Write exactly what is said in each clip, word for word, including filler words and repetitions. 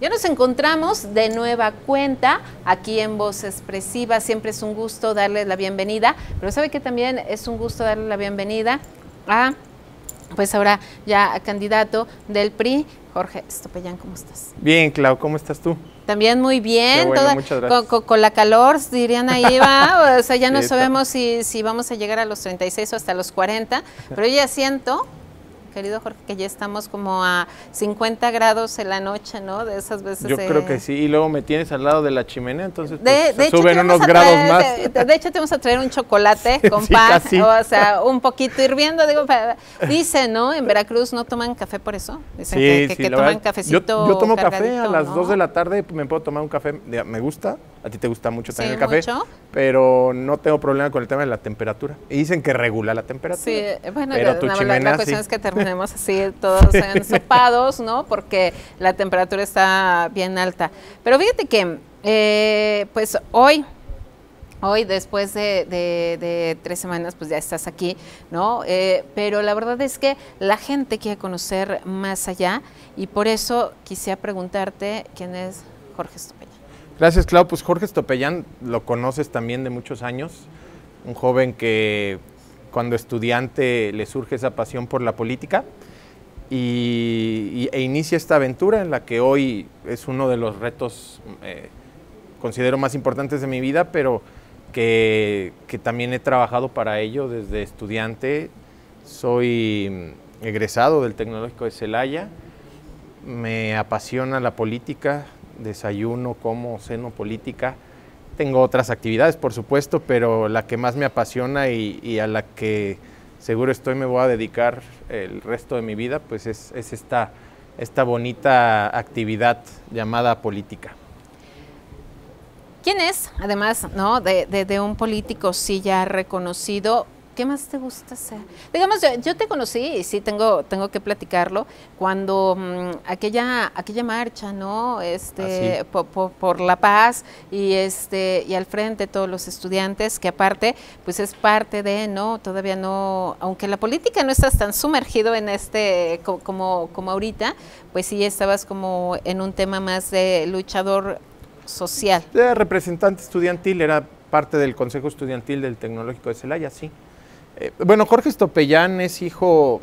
Ya nos encontramos de nueva cuenta aquí en Voz Expresiva. Siempre es un gusto darle la bienvenida, pero sabe que también es un gusto darle la bienvenida a, pues ahora ya candidato del P R I, Jorge Estopeyan. ¿Cómo estás? Bien, Clau, ¿cómo estás tú? También muy bien, bueno, toda, muchas gracias. con, con, con la calor, dirían ahí, va, o sea, ya no Sí, sabemos si, si vamos a llegar a los treinta y seis o hasta los cuarenta, pero yo ya siento, querido Jorge, que ya estamos como a cincuenta grados en la noche, ¿no? De esas veces. Yo eh... creo que sí, y luego me tienes al lado de la chimenea, entonces de, pues, de hecho, suben unos grados traer, más. De, de hecho, te vamos a traer un chocolate con sí, pan, casi. o sea, un poquito hirviendo. Digo, dicen, ¿no? En Veracruz no toman café por eso. Dicen sí, que, que, sí, que la toman verdad, cafecito. Yo, yo tomo café a las ¿no? dos de la tarde, me puedo tomar un café, me gusta, a ti te gusta mucho también sí, el café, mucho. Pero no tengo problema con el tema de la temperatura. Y dicen que regula la temperatura. Sí, bueno, pero la, tu la, chimenea, la cuestión sí. es que terminemos así todos ensopados, ¿no? Porque la temperatura está bien alta. Pero fíjate que, eh, pues hoy, hoy después de, de, de tres semanas, pues ya estás aquí, ¿no? Eh, pero la verdad es que la gente quiere conocer más allá y por eso quisiera preguntarte quién es Jorge Estopeyan. Gracias, Clau. Pues Jorge Estopeyan lo conoces también de muchos años, un joven que cuando estudiante le surge esa pasión por la política y, y, e inicia esta aventura en la que hoy es uno de los retos, eh, considero más importantes de mi vida, pero que, que también he trabajado para ello desde estudiante. Soy egresado del Tecnológico de Celaya, me apasiona la política, desayuno, como, ceno política. Tengo otras actividades, por supuesto, pero la que más me apasiona y, y a la que seguro estoy me voy a dedicar el resto de mi vida, pues es, es esta, esta bonita actividad llamada política. ¿Quién es, además, no, de, de, de un político sí ya reconocido? ¿Qué más te gusta hacer? Digamos, yo, yo te conocí y sí tengo, tengo que platicarlo cuando mmm, aquella, aquella marcha, ¿no? Este, ah, sí. por, por, por la paz y este y al frente todos los estudiantes, que aparte, pues es parte de, ¿no? Todavía no, aunque la política no estás tan sumergido en este como, como ahorita, pues sí estabas como en un tema más de luchador social. Era representante estudiantil, era parte del Consejo Estudiantil del Tecnológico de Celaya, sí. Eh, bueno, Jorge Estopeyan es hijo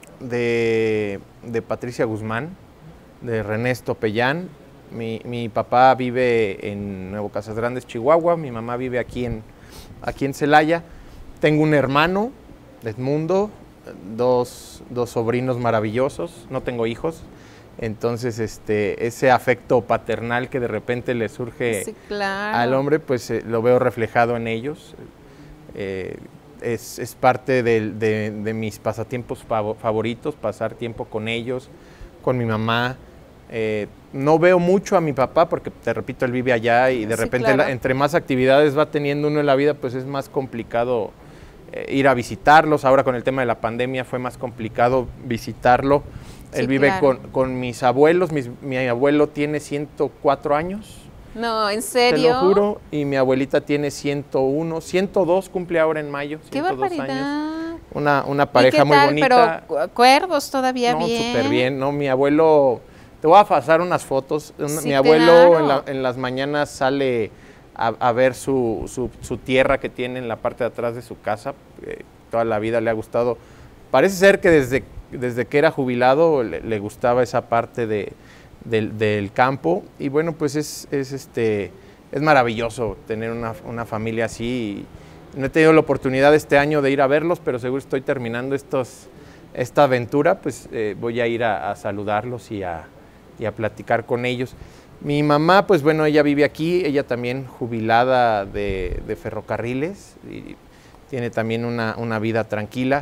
de, de Patricia Guzmán, de René Estopeyan. Mi, mi papá vive en Nuevo Casas Grandes, Chihuahua, mi mamá vive aquí en, aquí en Celaya. Tengo un hermano, Edmundo, dos, dos sobrinos maravillosos, no tengo hijos. Entonces, este, ese afecto paternal que de repente le surge sí, claro. al hombre, pues eh, lo veo reflejado en ellos. Eh, es, es parte de, de, de mis pasatiempos fav favoritos, pasar tiempo con ellos, con mi mamá. Eh, no veo mucho a mi papá porque, te repito, él vive allá y de sí, repente claro. la, entre más actividades va teniendo uno en la vida, pues es más complicado eh, ir a visitarlos. Ahora con el tema de la pandemia fue más complicado visitarlo. Él sí, vive claro. con, con mis abuelos, mis, mi abuelo tiene ciento cuatro años. No, ¿en serio? Te lo juro, y mi abuelita tiene ciento uno, ciento dos, cumple ahora en mayo, ¡qué barbaridad! Años. Una, una pareja muy tal? bonita. Pero cuervos todavía no, bien. súper bien, ¿no? Mi abuelo, te voy a pasar unas fotos. Sí, mi abuelo claro. en, la, en las mañanas sale a, a ver su, su, su tierra que tiene en la parte de atrás de su casa. Eh, toda la vida le ha gustado. Parece ser que desde desde que era jubilado le, le gustaba esa parte de, de, del campo y bueno, pues es, es, este, es maravilloso tener una, una familia así. No he tenido la oportunidad este año de ir a verlos, pero seguro estoy terminando estos, esta aventura, pues eh, voy a ir a, a saludarlos y a, y a platicar con ellos. Mi mamá, pues bueno, ella vive aquí, ella también jubilada de, de ferrocarriles y tiene también una, una vida tranquila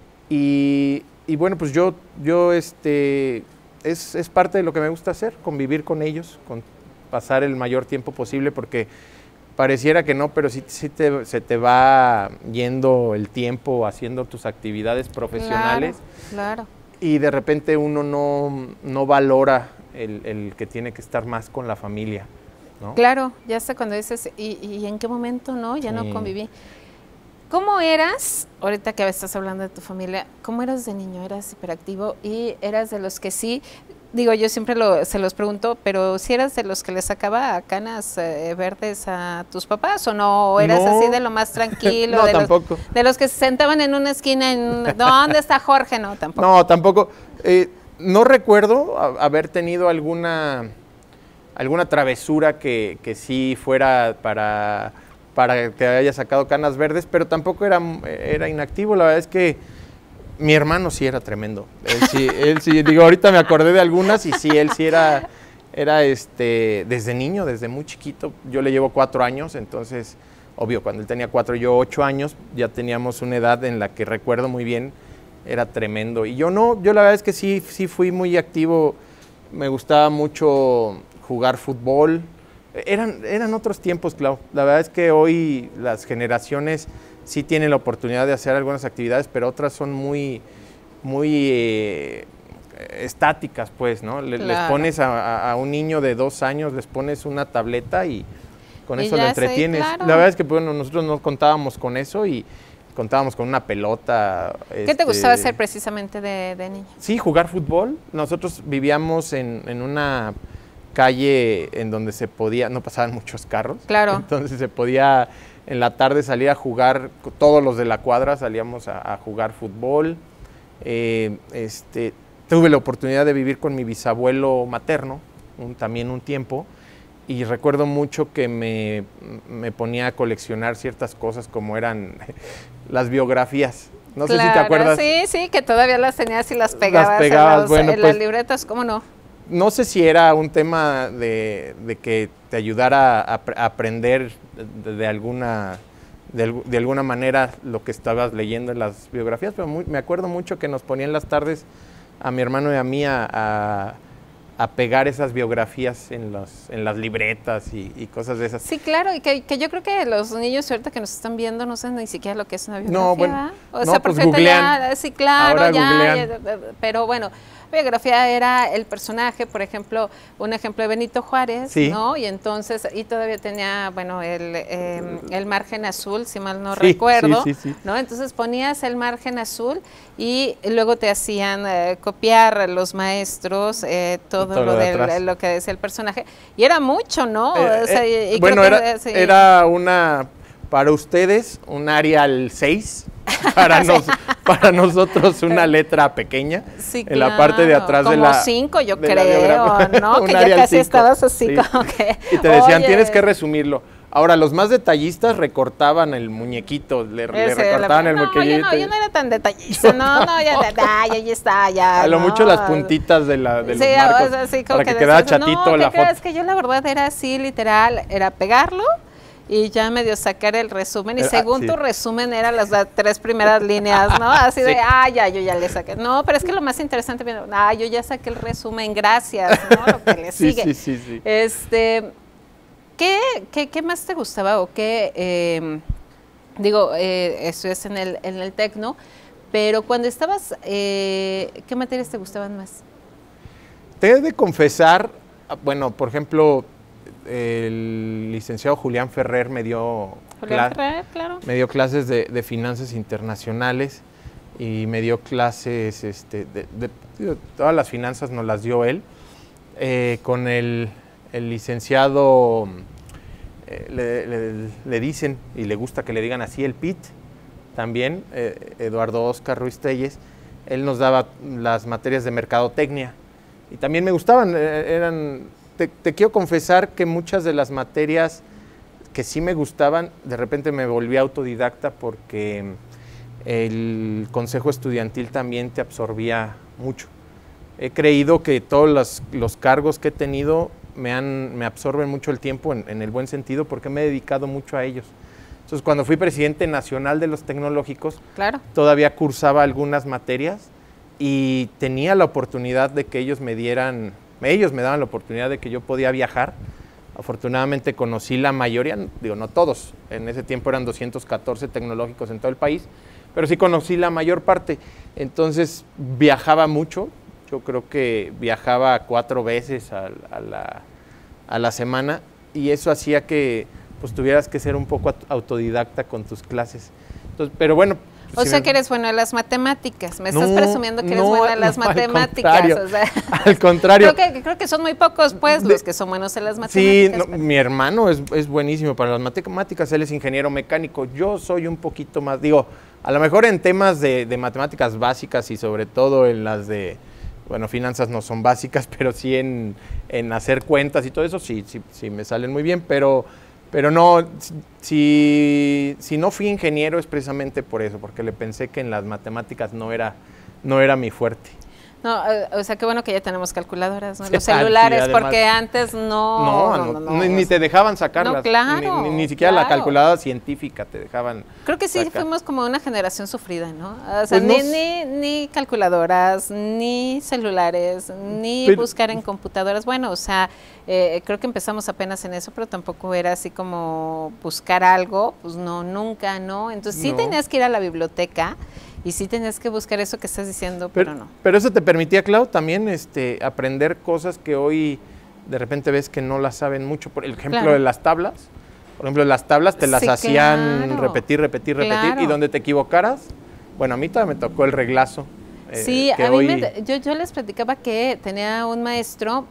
y Y bueno, pues yo, yo este, es, es parte de lo que me gusta hacer, convivir con ellos, con pasar el mayor tiempo posible, porque pareciera que no, pero sí, sí te, se te va yendo el tiempo haciendo tus actividades profesionales. Claro, claro. Y de repente uno no, no valora el, el que tiene que estar más con la familia, ¿no? Claro, ya hasta cuando dices, ¿y, y en qué momento no? Ya sí. no conviví. ¿Cómo eras, ahorita que estás hablando de tu familia, cómo eras de niño? ¿Eras hiperactivo y eras de los que sí digo, yo siempre lo, se los pregunto, pero si eras de los que le sacaba canas eh, verdes a tus papás o no, o eras No. así de lo más tranquilo, No, de, tampoco. Los, de los que se sentaban en una esquina en, ¿dónde está Jorge? No, tampoco. No, tampoco. Eh, no recuerdo a- haber tenido alguna, alguna travesura que, que sí fuera para, para que haya sacado canas verdes, pero tampoco era, era inactivo. La verdad es que mi hermano sí era tremendo. Él sí, él sí, digo, ahorita me acordé de algunas y sí, él sí era, era este, desde niño, desde muy chiquito. Yo le llevo cuatro años, entonces, obvio, cuando él tenía cuatro, yo ocho años, ya teníamos una edad en la que recuerdo muy bien, era tremendo. Y yo no, yo la verdad es que sí, sí fui muy activo, me gustaba mucho jugar fútbol. Eran, eran otros tiempos, Clau. La verdad es que hoy las generaciones sí tienen la oportunidad de hacer algunas actividades, pero otras son muy, muy eh, estáticas, pues, ¿no? Le, Claro. Les pones a, a, a un niño de dos años, les pones una tableta y con Y eso lo ya sé, entretienes. claro. La verdad es que, bueno, nosotros no contábamos con eso y contábamos con una pelota. ¿Qué te este, gustaba hacer precisamente de, de niña? Sí, jugar fútbol. Nosotros vivíamos en, en una calle en donde se podía, no pasaban muchos carros. Claro. Entonces se podía en la tarde salir a jugar, todos los de la cuadra salíamos a, a jugar fútbol. Eh, este, tuve la oportunidad de vivir con mi bisabuelo materno, un, también un tiempo, y recuerdo mucho que me, me ponía a coleccionar ciertas cosas como eran las biografías. No Claro, sé si te acuerdas. Sí, sí, que todavía las tenías y las pegabas, Las pegabas, en, los- bueno, en pues, las libretas, ¿cómo no? No sé si era un tema de, de que te ayudara a, a aprender de, de alguna de, de alguna manera lo que estabas leyendo en las biografías, pero muy, me acuerdo mucho que nos ponían las tardes a mi hermano y a mí a, a, a pegar esas biografías en, los, en las libretas y, y cosas de esas. Sí, claro, y que, que yo creo que los niños ahorita que nos están viendo no saben ni siquiera lo que es una biografía. No, bueno, ¿verdad? o no, sea, pues porque ahorita googlean. ya, sí, claro, Ahora ya, googlean. ya, pero bueno, biografía era el personaje, por ejemplo, un ejemplo de Benito Juárez, Sí. ¿no? Y entonces, y todavía tenía, bueno, el, eh, el margen azul, si mal no Sí, recuerdo, sí, sí, sí. ¿no? Entonces ponías el margen azul y luego te hacían eh, copiar los maestros eh, todo, Todo lo, lo de del- atrás. lo que decía el personaje. Y era mucho, ¿no? Eh, O sea, eh, y- y bueno, creo que, era, eh, sí. era una, para ustedes, un Arial seis, para, nos, para nosotros una letra pequeña, Sí, en la parte de claro. atrás de Como la... cinco, yo de la creo, biografía. ¿no? Un Que ya Arial casi cinco, estabas así sí. como que... Y te decían, oye, tienes que resumirlo. Ahora, los más detallistas recortaban el muñequito, le, le ese, recortaban la- el no, muñequito. yo no, yo no era tan detallista, no, no, ya, ya, ya, ya está, ya, A lo no. mucho las puntitas de, la, de los Sí, marcos, o sea, sí, como para que, que quedara decías, chatito no, la ¿qué crees? foto. Que yo la verdad era así, literal, era pegarlo y ya medio sacar el resumen y Eh, ah, según sí. tu resumen eran las da- tres primeras líneas, ¿no? Así de, Sí. ah, ya, yo ya le saqué. No, pero es que lo más interesante, viendo, ah, yo ya saqué el resumen, gracias, ¿no? Lo que le Sí, sigue. sí, sí, sí. Este, ¿qué, qué, qué más te gustaba o qué, eh, digo, eh, estudias en el, en el Tecno, pero cuando estabas, eh, ¿qué materias te gustaban más? Te he de confesar, ah, bueno, por ejemplo, el licenciado Julián Ferrer me dio, Julián cla- Ferrer, claro. me dio clases de, de finanzas internacionales y me dio clases, este, de, de- digo, todas las finanzas nos las dio él. Eh, con el, el licenciado, eh, le, le- le dicen, y le gusta que le digan así, el P I T, también, eh, Eduardo Oscar Ruiz Telles, él nos daba las materias de mercadotecnia. Y también me gustaban, eh, eran, te, te quiero confesar que muchas de las materias que sí me gustaban, de repente me volví autodidacta porque el consejo estudiantil también te absorbía mucho. He creído que todos los, los cargos que he tenido me, han, me absorben mucho el tiempo en, en el buen sentido porque me he dedicado mucho a ellos. Entonces, cuando fui presidente nacional de los tecnológicos, Claro. todavía cursaba algunas materias y tenía la oportunidad de que ellos me dieran, ellos me daban la oportunidad de que yo podía viajar. Afortunadamente conocí la mayoría, digo, no todos, en ese tiempo eran doscientos catorce tecnológicos en todo el país, pero sí conocí la mayor parte. Entonces viajaba mucho, yo creo que viajaba cuatro veces a, a la, a la semana y eso hacía que pues tuvieras que ser un poco autodidacta con tus clases. Entonces, pero bueno, O sí sea me... que eres bueno en las matemáticas. Me no, estás presumiendo que eres no, buena en las no, matemáticas. Al contrario, O sea, al contrario. Creo que, creo que son muy pocos, pues, De, los que son buenos en las sí, matemáticas. no, pero... mi hermano es, es buenísimo para las matemáticas, él es ingeniero mecánico. Yo soy un poquito más, digo, a lo mejor en temas de, de matemáticas básicas y sobre todo en las de, bueno, finanzas no son básicas, pero sí en, en hacer cuentas y todo eso, sí, sí, sí me salen muy bien, pero... Pero no, si, si no fui ingeniero es precisamente por eso, porque le pensé que en las matemáticas no era, no era mi fuerte. No, o sea, qué bueno que ya tenemos calculadoras, ¿no? Sí, Los celulares, sí, además, porque antes no... No, no, no, no, ni, ni te dejaban sacarlas. No, claro. Ni, ni, ni siquiera claro. la calculadora científica te dejaban Creo que sí sacar. Fuimos como una generación sufrida, ¿no? O sea, Pues ni, no, ni, ni calculadoras, ni celulares, ni pero, buscar en computadoras. Bueno, o sea, eh, creo que empezamos apenas en eso, pero tampoco era así como buscar algo, pues no, nunca, ¿no? Entonces sí no. tenías que ir a la biblioteca. Y sí tenías que buscar eso que estás diciendo, pero, pero no. Pero eso te permitía, Clau, también este, aprender cosas que hoy de repente ves que no las saben mucho. Por el ejemplo claro. de las tablas. Por ejemplo, las tablas te las sí, hacían claro. repetir, repetir, repetir. Claro. Y donde te equivocaras, bueno, a mí todavía me tocó el reglazo. Eh, sí, que a mí hoy... me, yo, yo les platicaba que tenía un maestro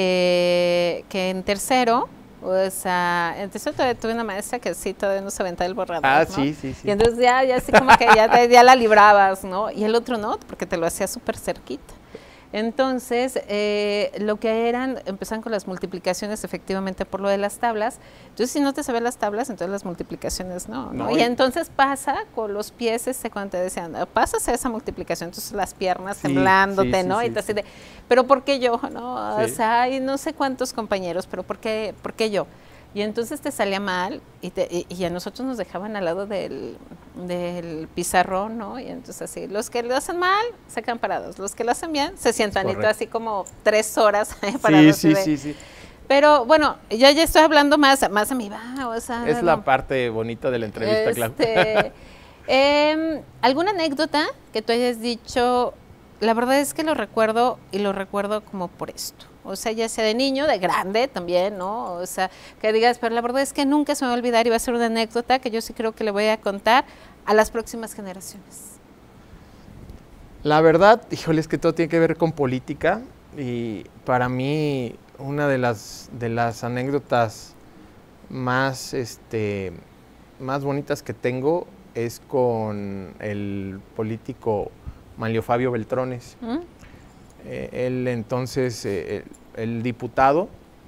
que, que en tercero... O sea, entonces todavía tuve una maestra que sí, todavía no se aventaba el borrador, Ah, ¿no? sí, sí, sí. Y entonces ya, ya así como que ya, ya la librabas, ¿no? Y el otro no, porque te lo hacía súper cerquita. Entonces, eh, lo que eran, empezaban con las multiplicaciones efectivamente por lo de las tablas. Entonces, si no te sabes las tablas, entonces las multiplicaciones no, ¿no? no y, y entonces pasa con los pies, este, cuando te decían, pasas a esa multiplicación, entonces las piernas sí, temblándote, sí, ¿no? Sí, y te sí. así de, pero ¿por qué yo? ¿No? Sí. O sea, y no sé cuántos compañeros, pero ¿por qué, por qué yo? Y entonces te salía mal y, te, y, y a nosotros nos dejaban al lado del, del pizarrón, ¿no? Y entonces así, los que lo hacen mal se quedan parados, los que lo hacen bien se sientan y tú así como tres horas ¿eh? para sí, recibir. sí, sí, sí. Pero bueno, ya, ya estoy hablando más, más a mi va, o sea. Es no, la parte bonita de la entrevista, este, Clau. eh, ¿Alguna anécdota que tú hayas dicho? La verdad es que lo recuerdo y lo recuerdo como por esto. O sea, ya sea de niño, de grande también, ¿no? O sea, que digas, pero la verdad es que nunca se me va a olvidar y va a ser una anécdota que yo sí creo que le voy a contar a las próximas generaciones. La verdad, híjole, es que todo tiene que ver con política y para mí una de las, de las anécdotas más, este, más bonitas que tengo es con el político Manlio Fabio Beltrones. ¿Mm? Eh, él entonces, eh, el, el diputado,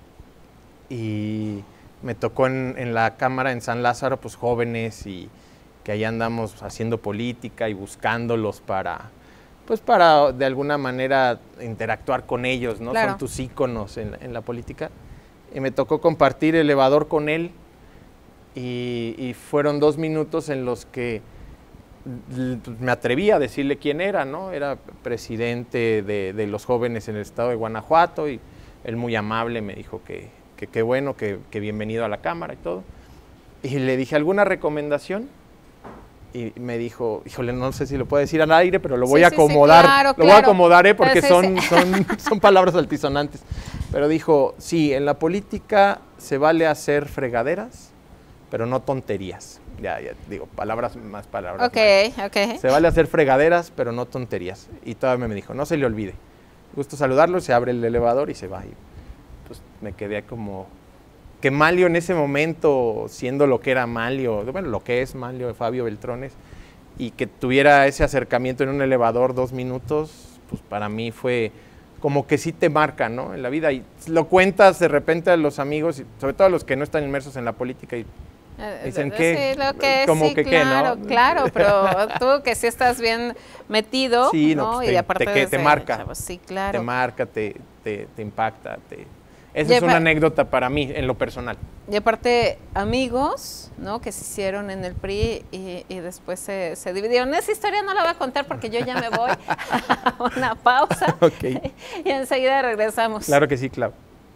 y me tocó en, en la Cámara en San Lázaro, pues jóvenes y que ahí andamos haciendo política y buscándolos para, pues para de alguna manera interactuar con ellos, ¿no? Claro. Son tus íconos en, en la política. Y me tocó compartir elevador con él y, y fueron dos minutos en los que me atreví a decirle quién era, ¿no? Era presidente de, de los jóvenes en el estado de Guanajuato y él muy amable me dijo que qué que bueno, que, que bienvenido a la Cámara y todo. Y le dije, ¿alguna recomendación? Y me dijo, híjole, no sé si lo puedo decir al aire, pero lo voy sí, a acomodar, sí, sí, claro, lo claro. voy a acomodar, ¿eh? Porque sí, son, sí. son, son palabras altisonantes. Pero dijo, sí, en la política se vale hacer fregaderas, pero no tonterías. Ya, ya, digo, palabras más palabras. Ok, más. ok. Se vale hacer fregaderas, pero no tonterías. Y todavía me dijo, no se le olvide. Gusto saludarlo, se abre el elevador y se va. Y pues me quedé como que Manlio en ese momento, siendo lo que era Manlio, bueno, lo que es Manlio Fabio Beltrones, y que tuviera ese acercamiento en un elevador dos minutos, pues para mí fue como que sí te marca, ¿no? En la vida. Y lo cuentas de repente a los amigos, sobre todo a los que no están inmersos en la política, y dicen que, sí, lo que como sí, que claro, qué, ¿no? claro, pero tú que sí estás bien metido, sí, ¿no? no, pues y te, aparte te, que te desde marca, chavos, sí, claro. te marca, te, te, te impacta, te... Esa Y es una apa- anécdota para mí, en lo personal. Y aparte, amigos, ¿no? Que se hicieron en el P R I y, y después se, se dividieron. Esa historia no la voy a contar porque yo ya me voy a una pausa. Ok. Y enseguida regresamos. Claro que sí, Clau.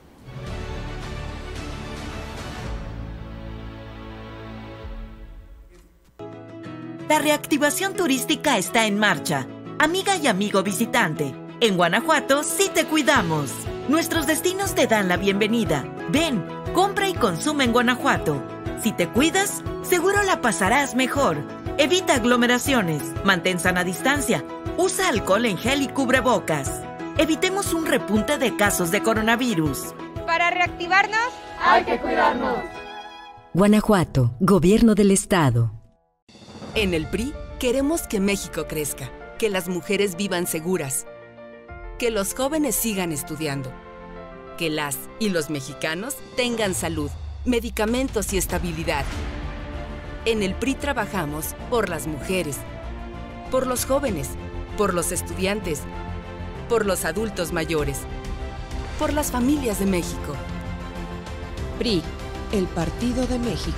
La reactivación turística está en marcha. Amiga y amigo visitante, en Guanajuato sí te cuidamos. Nuestros destinos te dan la bienvenida. Ven, compra y consume en Guanajuato. Si te cuidas, seguro la pasarás mejor. Evita aglomeraciones, mantén sana distancia, usa alcohol en gel y cubrebocas. Evitemos un repunte de casos de coronavirus. Para reactivarnos, hay que cuidarnos. Guanajuato, Gobierno del Estado. En el P R I queremos que México crezca, que las mujeres vivan seguras, que los jóvenes sigan estudiando, que las y los mexicanos tengan salud, medicamentos y estabilidad. En el P R I trabajamos por las mujeres, por los jóvenes, por los estudiantes, por los adultos mayores, por las familias de México. P R I, el Partido de México.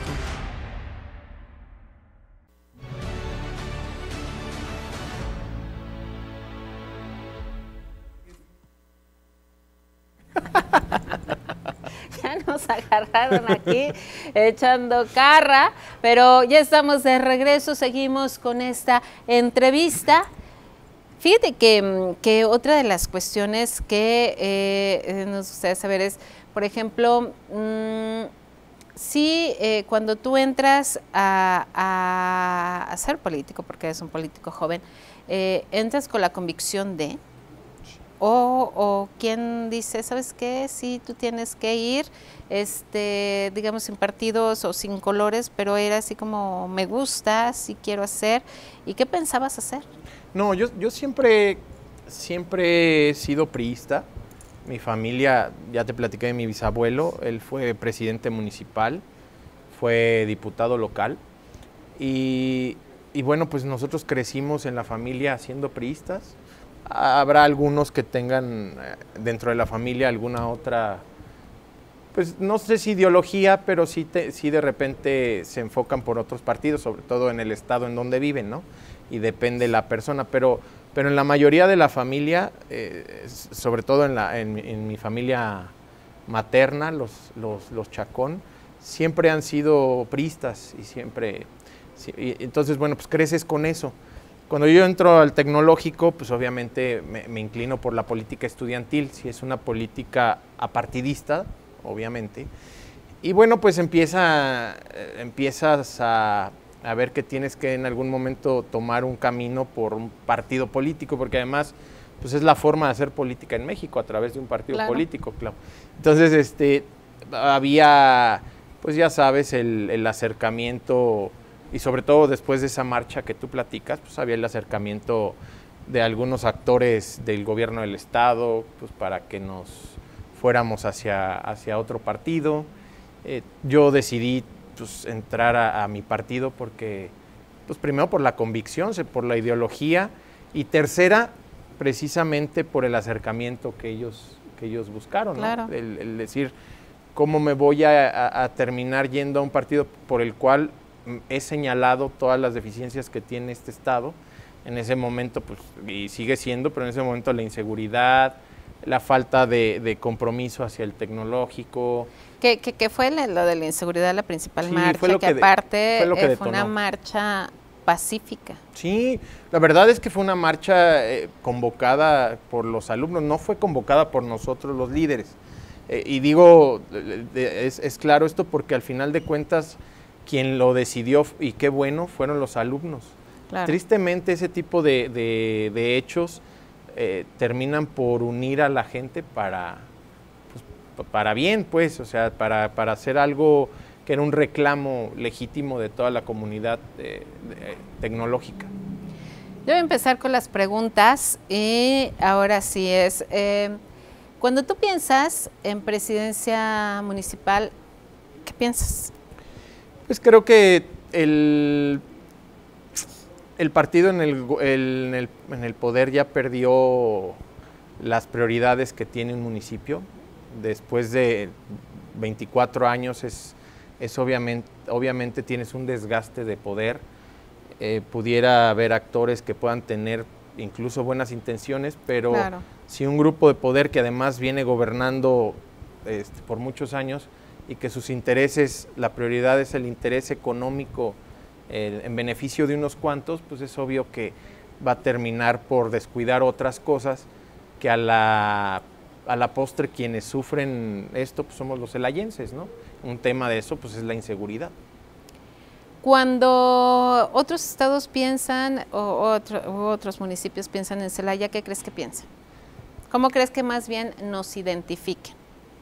Ya nos agarraron aquí echando carra, pero ya estamos de regreso, seguimos con esta entrevista. Fíjate que, que otra de las cuestiones que eh, nos gustaría saber es, por ejemplo, mmm, si eh, cuando tú entras a, a, a ser político, porque eres un político joven, eh, entras con la convicción de... O, o quien dice, ¿sabes qué? Sí, tú tienes que ir, este, digamos, sin partidos o sin colores, pero era así como, me gusta, sí quiero hacer. ¿Y qué pensabas hacer? No, yo, yo siempre, siempre he sido priista. Mi familia, ya te platiqué de mi bisabuelo, él fue presidente municipal, fue diputado local. Y, y bueno, pues nosotros crecimos en la familia siendo priistas. Habrá algunos que tengan dentro de la familia alguna otra, pues no sé si ideología, pero sí, te, sí de repente se enfocan por otros partidos, sobre todo en el estado en donde viven, ¿no? Y depende la persona, pero, pero en la mayoría de la familia, eh, sobre todo en, la, en, en mi familia materna, los, los, los Chacón, siempre han sido priistas y siempre, sí, y entonces bueno, pues creces con eso. Cuando yo entro al tecnológico, pues obviamente me, me inclino por la política estudiantil, si es una política apartidista, obviamente. Y bueno, pues empieza, eh, empiezas a, a ver que tienes que en algún momento tomar un camino por un partido político, porque además pues es la forma de hacer política en México, a través de un partido claro. político, claro. Entonces, este, había, pues ya sabes, el, el acercamiento... Y sobre todo después de esa marcha que tú platicas, pues había el acercamiento de algunos actores del gobierno del estado, pues para que nos fuéramos hacia, hacia otro partido. Eh, yo decidí pues, entrar a, a mi partido porque, pues primero por la convicción, por la ideología, y tercera, precisamente por el acercamiento que ellos, que ellos buscaron, claro. ¿no? El, el decir, ¿cómo me voy a, a, a terminar yendo a un partido por el cual he señalado todas las deficiencias que tiene este estado? En ese momento, pues, y sigue siendo, pero en ese momento la inseguridad, la falta de, de compromiso hacia el tecnológico. Que, que, que fue lo de la inseguridad la principal Sí, marcha, fue lo que, que de- aparte fue lo que eh, fue una detonó. marcha pacífica. Sí, la verdad es que fue una marcha eh, convocada por los alumnos, no fue convocada por nosotros los líderes. Eh, y digo, eh, de- es, es claro esto porque al final de cuentas, quien lo decidió, y qué bueno, fueron los alumnos. Claro. Tristemente ese tipo de, de, de hechos eh, terminan por unir a la gente para, pues, para bien, pues, o sea, para, para hacer algo que era un reclamo legítimo de toda la comunidad eh, de- tecnológica. Yo voy a empezar con las preguntas y ahora sí es, eh, cuando tú piensas en presidencia municipal, ¿qué piensas? Pues creo que el, el partido en el, go- el- en, el, en el poder ya perdió las prioridades que tiene un municipio. Después de veinticuatro años es, es obviamente, obviamente tienes un desgaste de poder. Eh, pudiera haber actores que puedan tener incluso buenas intenciones, pero Claro. si un grupo de poder que además viene gobernando este, por muchos años y que sus intereses, la prioridad es el interés económico eh, en beneficio de unos cuantos, pues es obvio que va a terminar por descuidar otras cosas que a la, a la postre quienes sufren esto pues somos los celayenses, ¿no? Un tema de eso pues es la inseguridad. Cuando otros estados piensan o otro, u otros municipios piensan en Celaya, ¿qué crees que piensan? ¿Cómo crees que más bien nos identifiquen?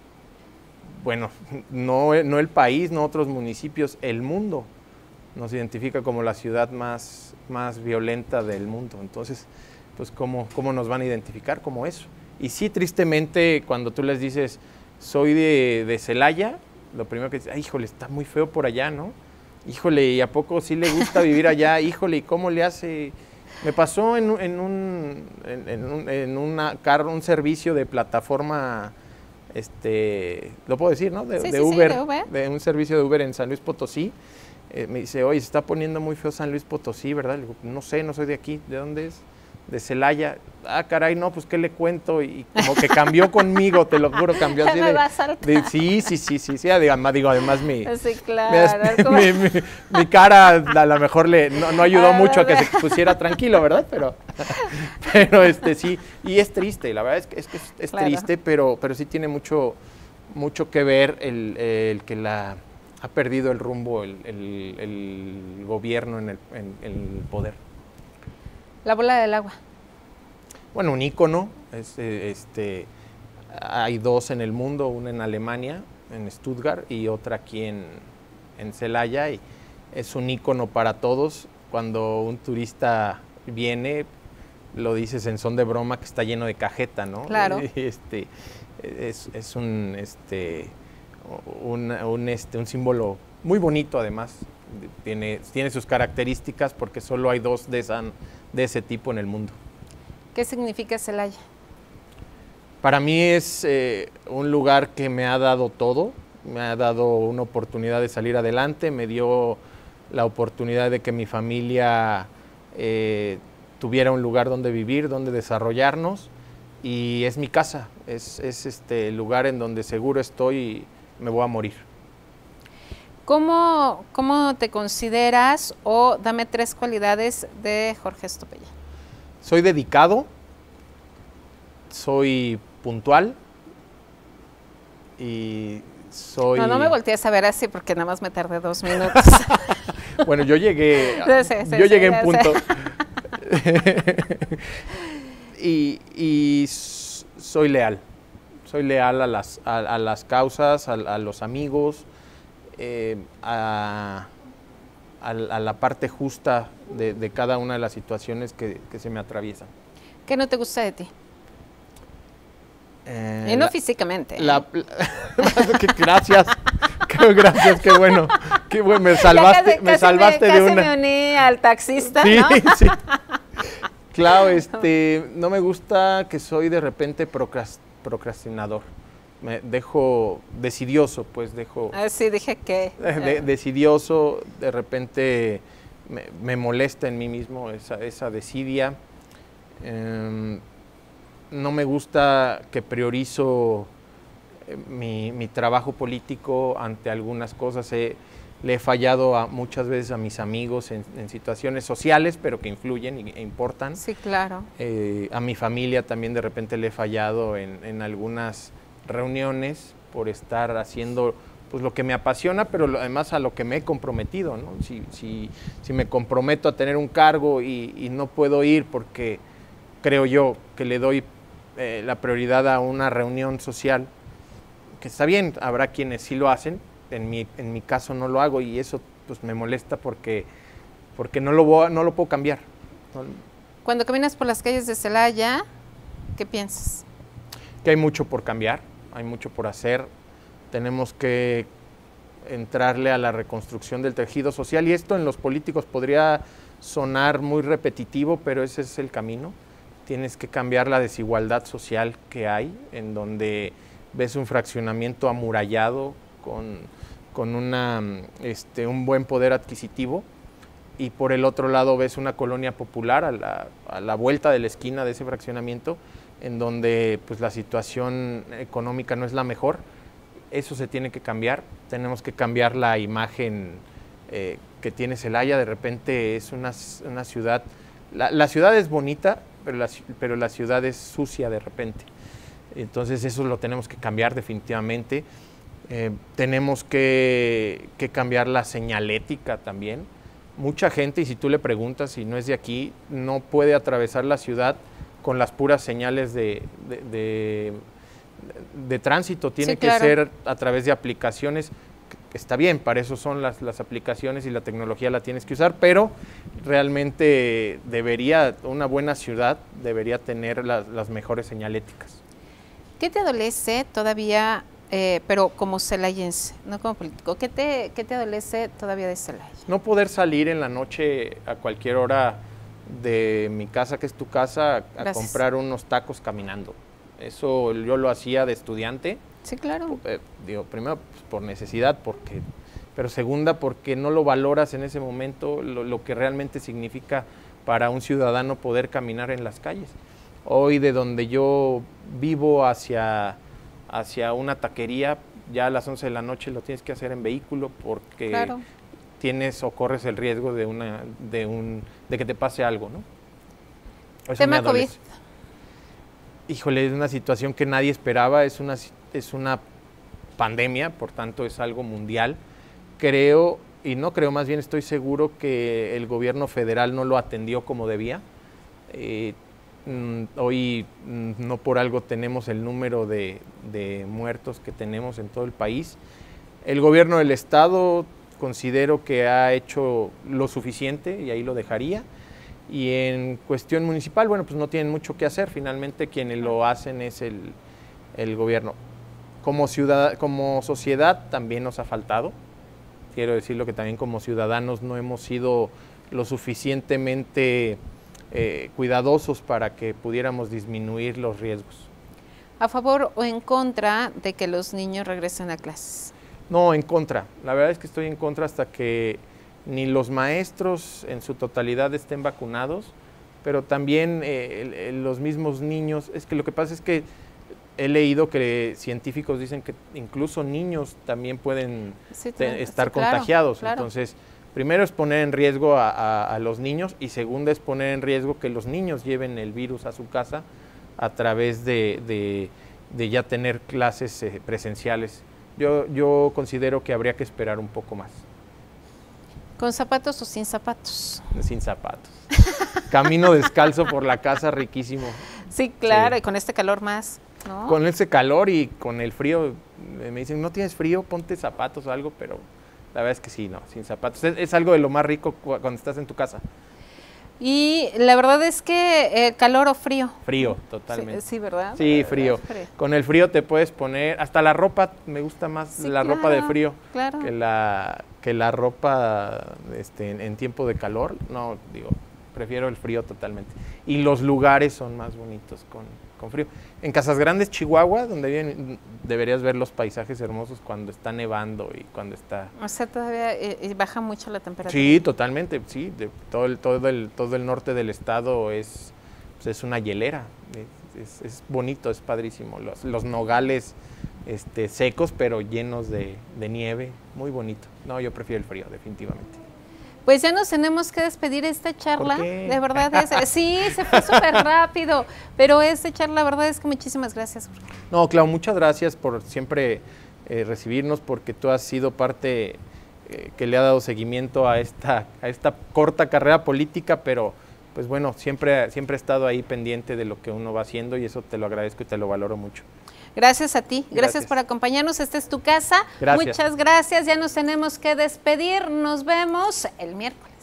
Bueno, no, no el país, no otros municipios, el mundo nos identifica como la ciudad más, más violenta del mundo. Entonces, pues ¿cómo, cómo nos van a identificar como eso? Y sí, tristemente, cuando tú les dices, soy de, de Celaya, lo primero que dices, ay, híjole, está muy feo por allá, ¿no? Híjole, ¿y a poco sí le gusta vivir allá? Híjole, ¿y cómo le hace? Me pasó en, en un, en, en un, en una carro, un servicio de plataforma, este, lo puedo decir, ¿no? De, sí, de sí, Uber, sí, de Uber, de un servicio de Uber en San Luis Potosí. Eh, me dice, oye, se está poniendo muy feo San Luis Potosí, ¿verdad? Le digo, no sé, no soy de aquí. ¿De dónde es? De Celaya. Ah, caray, no, pues, ¿qué le cuento? Y como que cambió conmigo, te lo juro, cambió así me de, va a saltar. de... Sí, sí, sí, sí, sí, además, digo, además mi... Sí, claro. Mi, mi, mi cara a lo mejor le, no, no ayudó mucho a que se pusiera tranquilo, ¿verdad? Pero, pero este, sí, y es triste, la verdad es que es, que es, es Claro. triste, pero, pero sí tiene mucho, mucho que ver el, el que la... ha perdido el rumbo el, el, el gobierno en el, en el poder. La bola del agua. Bueno, un ícono, es, eh, este, hay dos en el mundo, una en Alemania, en Stuttgart, y otra aquí en, en Celaya, y es un ícono para todos. Cuando un turista viene, lo dices en son de broma que está lleno de cajeta, ¿no? Claro. Este, es, es un... Este, Un, un, este, un símbolo muy bonito, además, tiene, tiene sus características porque solo hay dos de, esa, de ese tipo en el mundo. ¿Qué significa Celaya? Para mí es eh, un lugar que me ha dado todo, me ha dado una oportunidad de salir adelante, me dio la oportunidad de que mi familia eh, tuviera un lugar donde vivir, donde desarrollarnos, y es mi casa, es, es este, el lugar en donde seguro estoy. Me voy a morir. ¿Cómo, ¿Cómo te consideras o dame tres cualidades de Jorge Estopella? Soy dedicado, soy puntual y soy... No, no me voltees a ver así porque nada más me tardé dos minutos. Bueno, yo llegué, Sí, sí, yo sí, llegué ya en punto. sé. y, y soy leal. Soy leal a las, a, a las causas, a, a los amigos, eh, a, a, a la parte justa de, de cada una de las situaciones que, que se me atraviesan. ¿Qué no te gusta de ti? Eh, Y no la- físicamente. ¿eh? la- la- que gracias, qué, gracias, qué bueno, qué bueno, me Ya salvaste, casi- me casi salvaste me, de casi una. me uní al taxista, Sí, ¿no? sí. Claro, este, no me gusta que soy de repente procras- procrastinador. Me dejo decidioso, pues dejo Ah, sí, dije que... de- decidioso, de repente me, me molesta en mí mismo esa, esa desidia. Em, no me gusta que priorizo eh, mi, mi trabajo político ante algunas cosas. He- le he fallado a, muchas veces a mis amigos en, en situaciones sociales, pero que influyen y- e importan. Sí, claro. Eh, a mi familia también de repente le he fallado en, en algunas reuniones por estar haciendo pues lo que me apasiona, pero lo- además a lo que me he comprometido, ¿no? Si, si, si me comprometo a tener un cargo y, y no puedo ir porque creo yo que le doy eh, la prioridad a una reunión social, que está bien, habrá quienes sí lo hacen, en mi, en mi caso no lo hago y eso pues me molesta porque, porque no, lo voy a- no lo puedo cambiar. ¿No? Cuando caminas por las calles de Celaya, ¿qué piensas? Que hay mucho por cambiar, hay mucho por hacer, tenemos que entrarle a la reconstrucción del tejido social y esto en los políticos podría sonar muy repetitivo, pero ese es el camino. Tienes que cambiar la desigualdad social que hay, en donde ves un fraccionamiento amurallado con, con una, este, un buen poder adquisitivo y por el otro lado ves una colonia popular a la, a la vuelta de la esquina de ese fraccionamiento en donde pues, la situación económica no es la mejor. Eso se tiene que cambiar, tenemos que cambiar la imagen eh, que tiene Celaya. De repente es una, una ciudad, la, la ciudad es bonita, pero la, pero la ciudad es sucia de repente. Entonces eso lo tenemos que cambiar definitivamente. Eh, tenemos que, que cambiar la señalética también. Mucha gente, y si tú le preguntas si no es de aquí, no puede atravesar la ciudad con las puras señales de, de, de, de tránsito. Tiene Sí, que claro. ser a través de aplicaciones. Está bien, para eso son las, las aplicaciones y la tecnología la tienes que usar, pero realmente debería, una buena ciudad debería tener las, las mejores señaléticas. ¿Qué te adolece todavía, eh, pero como celayense, no como político? ¿Qué te, qué te adolece todavía de Celaya? No poder salir en la noche a cualquier hora de mi casa, que es tu casa, a Gracias. comprar unos tacos caminando. Eso yo lo hacía de estudiante. Sí, claro. Eh, digo, primero pues, por necesidad, porque, pero segunda porque no lo valoras en ese momento lo, lo que realmente significa para un ciudadano poder caminar en las calles. Hoy de donde yo vivo hacia, hacia una taquería, ya a las once de la noche lo tienes que hacer en vehículo porque Claro. tienes o corres el riesgo de, una, de, un, de que te pase algo, ¿no? Eso Tema me adolece. COVID. Híjole, es una situación que nadie esperaba, es una, es una pandemia, por tanto es algo mundial. Creo, y no creo, más bien estoy seguro que el gobierno federal no lo atendió como debía. Eh, mm, hoy mm, no por algo tenemos el número de, de muertos que tenemos en todo el país. El gobierno del estado considero que ha hecho lo suficiente y ahí lo dejaría. Y en cuestión municipal, bueno, pues no tienen mucho que hacer, finalmente quienes lo hacen es el, el gobierno. Como, ciudad, como sociedad también nos ha faltado, quiero decirlo que también como ciudadanos no hemos sido lo suficientemente eh, cuidadosos para que pudiéramos disminuir los riesgos. ¿A favor o en contra de que los niños regresen a clases? No, en contra, la verdad es que estoy en contra hasta que ni los maestros en su totalidad estén vacunados, pero también eh, el, el, los mismos niños. Es que lo que pasa es que he leído que científicos dicen que incluso niños también pueden Sí, te, estar sí, claro, contagiados. claro. Entonces, primero es poner en riesgo a, a, a los niños y segundo es poner en riesgo que los niños lleven el virus a su casa a través de, de, de ya tener clases eh, presenciales. Yo, yo considero que habría que esperar un poco más. ¿Con zapatos o sin zapatos? Sin zapatos. Camino descalzo por la casa, riquísimo. Sí, claro, Sí. y con este calor más, ¿no? Con ese calor y con el frío, me dicen, ¿no tienes frío? Ponte zapatos o algo, pero la verdad es que sí, no, sin zapatos. Es, es algo de lo más rico cu- cuando estás en tu casa. Y la verdad es que eh, calor o frío. Frío, Sí, totalmente. sí, ¿verdad? Sí, frío. Frío. Con el frío te puedes poner, hasta la ropa, me gusta más Sí, la ropa de claro, frío claro. que la que la ropa este, en, en tiempo de calor. No, digo, prefiero el frío totalmente. Y los lugares son más bonitos con, con frío. En Casas Grandes, Chihuahua, donde viven, deberías ver los paisajes hermosos cuando está nevando y cuando está... O sea, todavía eh, eh, baja mucho la temperatura. Sí, totalmente, sí. De, todo, el, todo, el, todo el norte del estado es, pues es una hielera. Es, es, es bonito, es padrísimo. Los, los nogales este, secos, pero llenos de, de nieve. Muy bonito. No, yo prefiero el frío, definitivamente. Pues ya nos tenemos que despedir esta charla. ¿Por qué? De verdad, es, sí, se fue súper rápido. Pero esta charla, la verdad es que muchísimas gracias. No, Clau, muchas gracias por siempre eh, recibirnos, porque tú has sido parte eh, que le ha dado seguimiento a esta, a esta corta carrera política, pero pues bueno, siempre, siempre he estado ahí pendiente de lo que uno va haciendo y eso te lo agradezco y te lo valoro mucho. Gracias a ti, gracias, Gracias. por acompañarnos. Esta es tu casa. Gracias. Muchas gracias. Ya nos tenemos que despedir. Nos vemos el miércoles.